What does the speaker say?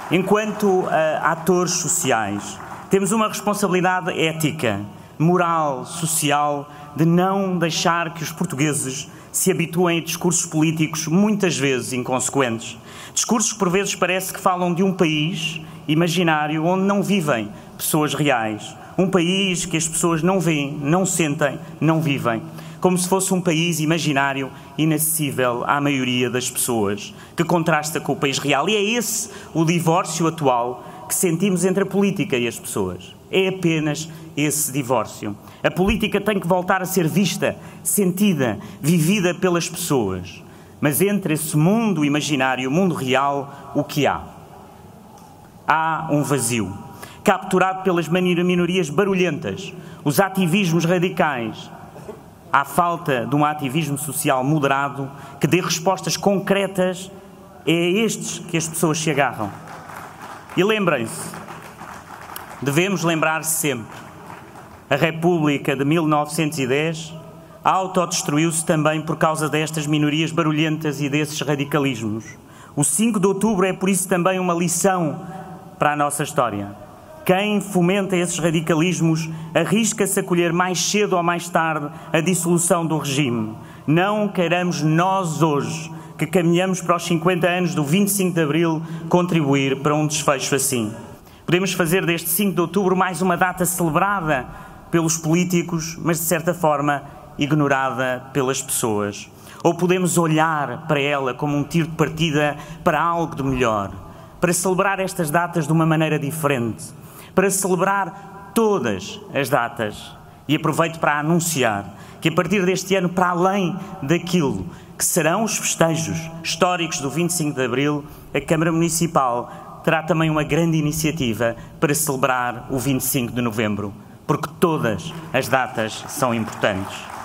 Enquanto atores sociais, temos uma responsabilidade ética, moral, social, de não deixar que os portugueses se habituem a discursos políticos muitas vezes inconsequentes. Discursos que por vezes parece que falam de um país imaginário onde não vivem pessoas reais. Um país que as pessoas não veem, não sentem, não vivem. Como se fosse um país imaginário, inacessível à maioria das pessoas, que contrasta com o país real. E é esse o divórcio atual que sentimos entre a política e as pessoas. É apenas esse divórcio. A política tem que voltar a ser vista, sentida, vivida pelas pessoas. Mas entre esse mundo imaginário e o mundo real, o que há? Há um vazio, capturado pelas minorias barulhentas, os ativismos radicais. Há falta de um ativismo social moderado que dê respostas concretas. É a estes que as pessoas se agarram. E lembrem-se, devemos lembrar sempre, a República de 1910 autodestruiu-se também por causa destas minorias barulhentas e desses radicalismos. O 5 de outubro é por isso também uma lição para a nossa história. Quem fomenta esses radicalismos arrisca-se a colher mais cedo ou mais tarde a dissolução do regime. Não queiramos nós hoje, que caminhamos para os 50 anos do 25 de Abril, contribuir para um desfecho assim. Podemos fazer deste 5 de outubro mais uma data celebrada pelos políticos, mas de certa forma ignorada pelas pessoas. Ou podemos olhar para ela como um tiro de partida para algo de melhor, para celebrar estas datas de uma maneira diferente, para celebrar todas as datas. E aproveito para anunciar que a partir deste ano, para além daquilo que serão os festejos históricos do 25 de Abril, a Câmara Municipal terá também uma grande iniciativa para celebrar o 25 de Novembro, porque todas as datas são importantes.